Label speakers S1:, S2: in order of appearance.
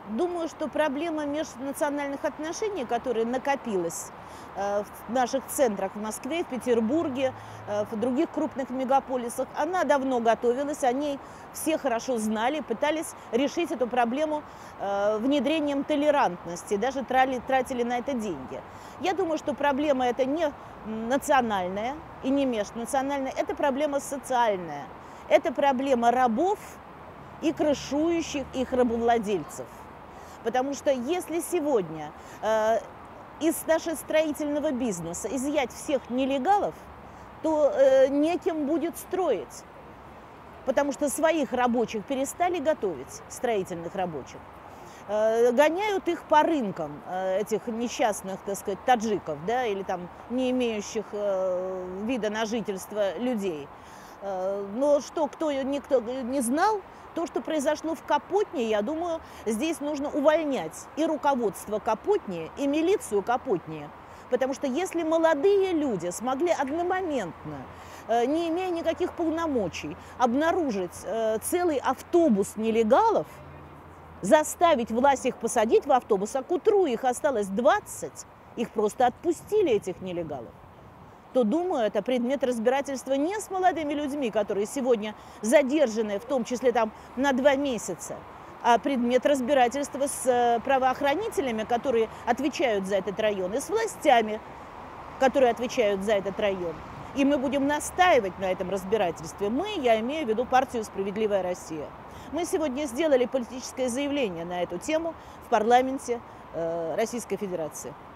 S1: Думаю, что проблема межнациональных отношений, которая накопилась в наших центрах в Москве, в Петербурге, в других крупных мегаполисах, она давно готовилась, о ней все хорошо знали, пытались решить эту проблему внедрением толерантности, даже тратили на это деньги. Я думаю, что проблема эта не национальная и не межнациональная, это проблема социальная, это проблема рабов и крышующих их рабовладельцев. Потому что если сегодня из нашего строительного бизнеса изъять всех нелегалов, то некем будет строить. Потому что своих рабочих перестали готовить, строительных рабочих. Гоняют их по рынкам, этих несчастных, так сказать, таджиков, да, или там не имеющих вида на жительство людей. Но что никто не знал, то, что произошло в Капотне, я думаю, здесь нужно увольнять и руководство Капотни, и милицию Капотни. Потому что если молодые люди смогли одномоментно, не имея никаких полномочий, обнаружить целый автобус нелегалов, заставить власть их посадить в автобус, а к утру их осталось 20, их просто отпустили, этих нелегалов, то, думаю, это предмет разбирательства не с молодыми людьми, которые сегодня задержаны, в том числе там на 2 месяца, а предмет разбирательства с правоохранителями, которые отвечают за этот район, и с властями, которые отвечают за этот район. И мы будем настаивать на этом разбирательстве. Мы, я имею в виду партию «Справедливая Россия». Мы сегодня сделали политическое заявление на эту тему в парламенте Российской Федерации.